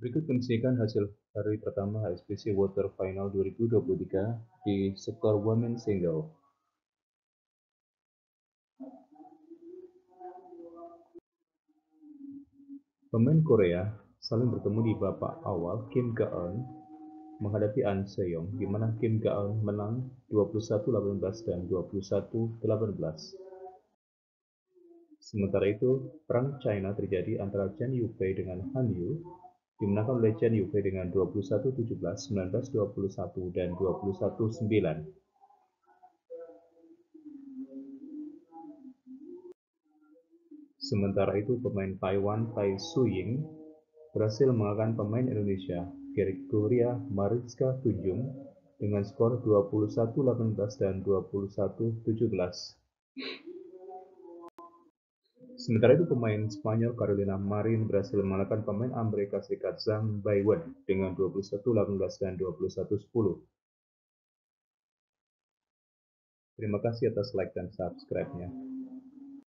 Berikut kami hasil hari pertama HSBC Water Final 2023 di sektor Women Single. Pemain Korea saling bertemu di babak awal. Kim Ga-eun menghadapi An Se-young, di mana Kim Ga-eun menang 21-18 dan 21-18. Sementara itu, perang China terjadi antara Chen Yufei dengan Han Yu, dimenangkan oleh Chen Yufei dengan 21-17, 19-21, dan 21-9. Sementara itu, pemain Taiwan Tai Tzu-ying berhasil mengalahkan pemain Indonesia Gregoria Mariska Tunjung dengan skor 21-18 dan 21-17. Sementara itu, pemain Spanyol Carolina Marin berhasil mengalahkan pemain Amerika Serikat Zhang Baiwen dengan 21-18 dan 21-10. Terima kasih atas like dan subscribe-nya.